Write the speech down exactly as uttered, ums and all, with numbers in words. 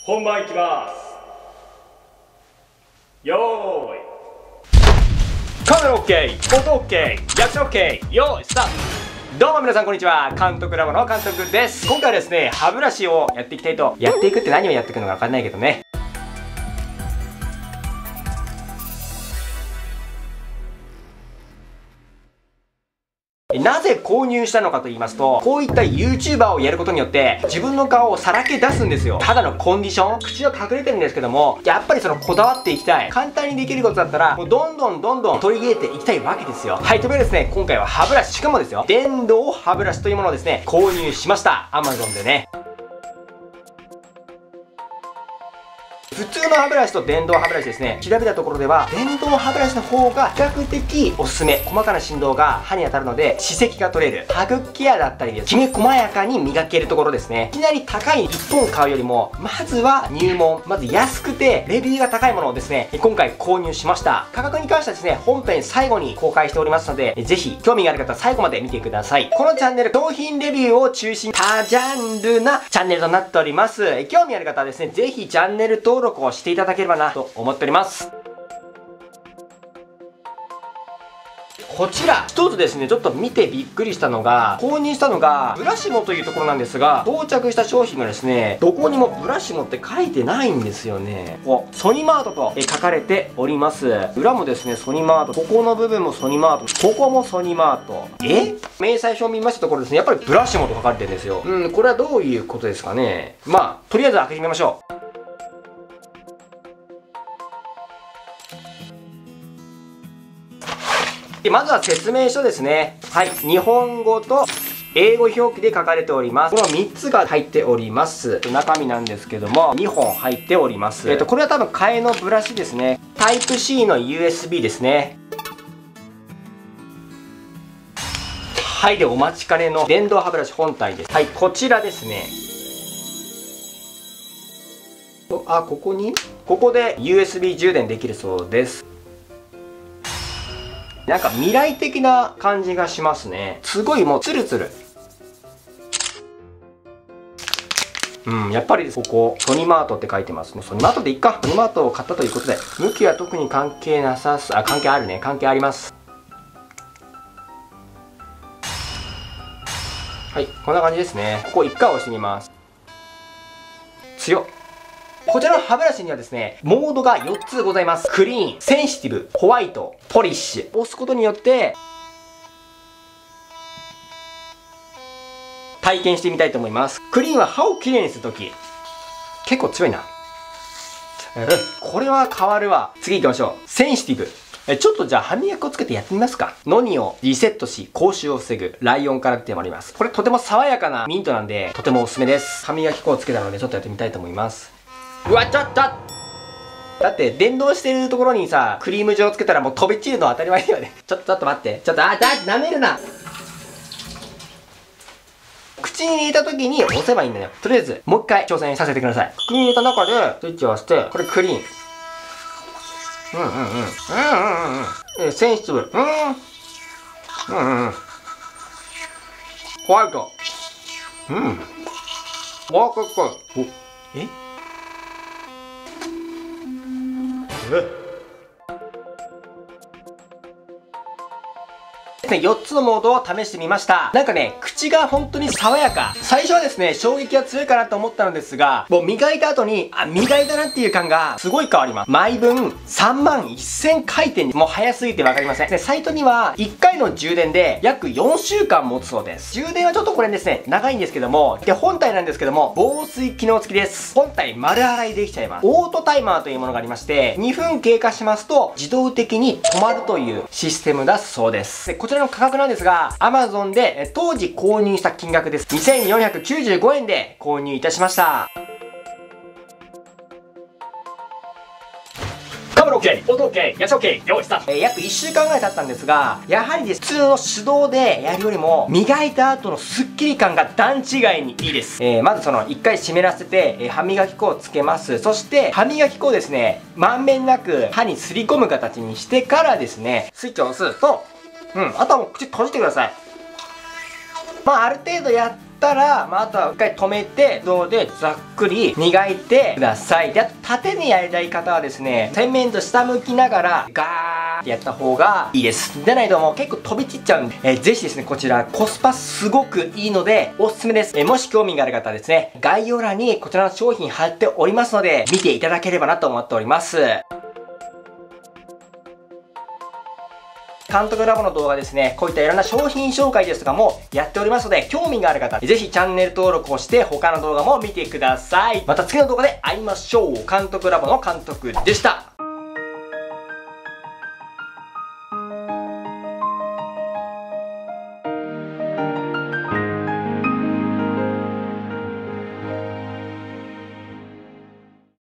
本番いきます。よーい、カメラ OK、 音 OK、 役者 OK、 よーいスタート。どうも皆さんこんにちは、監督ラボの監督です。今回はですね、歯ブラシをやっていきたいと。やっていくって何をやっていくのか分かんないけどね。なぜ購入したのかと言いますと、こういった YouTuber をやることによって自分の顔をさらけ出すんですよ。肌のコンディション、口は隠れてるんですけども、やっぱりそのこだわっていきたい、簡単にできることだったらもうどんどんどんどん取り入れていきたいわけですよ。はい、というわけでですね、今回は歯ブラシ、しかもですよ、電動歯ブラシというものをですね、購入しました。 Amazon でね。普通の歯ブラシと電動歯ブラシですね、調べたところでは電動歯ブラシの方が比較的おすすめ。細かな振動が歯に当たるので歯石が取れる。歯茎ケアだったりです、きめ細やかに磨けるところですね。いきなり高いいっぽん買うよりも、まずは入門、まず安くてレビューが高いものをですね、今回購入しました。価格に関してはですね、本編最後に公開しておりますので、ぜひ興味がある方は最後まで見てください。このチャンネル、商品レビューを中心、多ジャンルなチャンネルとなっております。興味ある方はですね、ぜひチャンネル登録をしていただければなと思っております。こちら一つですね、ちょっと見てびっくりしたのが、購入したのがブラシモというところなんですが、到着した商品がですね、どこにもブラシモって書いてないんですよね。ここソニマートと書かれております。裏もですねソニマート、ここの部分もソニマート、ここもソニマート。え明細書を見ましたところですね、やっぱりブラシモと書かれてるんですよ。うん、これはどういうことですかね。まあとりあえず開けてみましょう。でまずは説明書ですね。はい、日本語と英語表記で書かれております。このみっつが入っております。中身なんですけども、にほん入っております。えっと、これは多分替えのブラシですね。タイプ C の ユーエスビー ですね。はい、で、お待ちかねの電動歯ブラシ本体です。はい、こちらですね。あ、ここにここで ユーエスビー 充電できるそうです。なんか未来的な感じがしますね。すごいもうツルツル。うん、やっぱりここソニマートって書いてますね。ソニマートでいっか。ソニマートを買ったということで、向きは特に関係なさす。あ、関係あるね。関係あります。はい、こんな感じですね。ここいっかい押してみます。強っ。こちらの歯ブラシにはですね、モードがよっつございます。クリーン、センシティブ、ホワイト、ポリッシュ。押すことによって体験してみたいと思います。クリーンは歯をきれいにするとき、結構強いな。これは変わるわ。次行きましょう。センシティブ。えちょっとじゃあ歯磨きをつけてやってみますか。ノニをリセットし口臭を防ぐライオンから出てまいります。これとても爽やかなミントなんで、とてもおすすめです。歯磨き粉をつけたのでちょっとやってみたいと思います。うわ、ちょっとだって電動してるところにさ、クリーム状つけたらもう飛び散るのは当たり前だよね。ちょっとちょっと待って、ちょっと、あ、だ、舐めるな。口に入れた時に押せばいいんだよ。とりあえずもう一回挑戦させてください。口に入れた中でスイッチを押して、これクリーン。うんうんうんうんうんうんうん。えセンシティブ。うんうんうんうん。ホワイト。うん。わー、かっこいい。お、えよっつのモードを試してみました。なんかね、口が本当に爽やか。最初はですね、衝撃が強いかなと思ったのですが、もう磨いた後に、あ、磨いたなっていう感がすごい変わります。毎分さんまんせん回転に、もう早すぎてわかりません。で、サイトにはいっかいの充電で約よんしゅうかん持つそうです。充電はちょっとこれですね、長いんですけども、で、本体なんですけども、防水機能付きです。本体丸洗いできちゃいます。オートタイマーというものがありまして、にふん経過しますと自動的に止まるというシステムだそうです。で、こちらの価格なんですが、Amazon で当時購入した金額です。にせんよんひゃくきゅうじゅうごえんで購入いたしました。カメラ OK、 音 OK、 役者 OK、 用意スタート。えー、約いっしゅうかんぐらい経ったんですが、やはりです、普通の手動でやるよりも磨いた後のスッキリ感が段違いにいいです。えー、まずそのいっかい湿らせて、えー、歯磨き粉をつけます。そして歯磨き粉をですね、まんべんなく歯にすり込む形にしてからですね、スイッチを押すと、うん、あとはもう口閉じてください。まあある程度やっったら、まあ、あとは一回止めて、自動でざっくり磨いてください。で、あと縦にやりたい方はですね、洗面と下向きながら、ガーってやった方がいいです。でないともう結構飛び散っちゃうんで、えー、ぜひですね、こちらコスパすごくいいので、おすすめです。えー、もし興味がある方はですね、概要欄にこちらの商品貼っておりますので、見ていただければなと思っております。監督ラボの動画ですね、こういったいろんな商品紹介ですとかもやっておりますので、興味がある方、ぜひチャンネル登録をして他の動画も見てください。また次の動画で会いましょう。監督ラボの監督でした。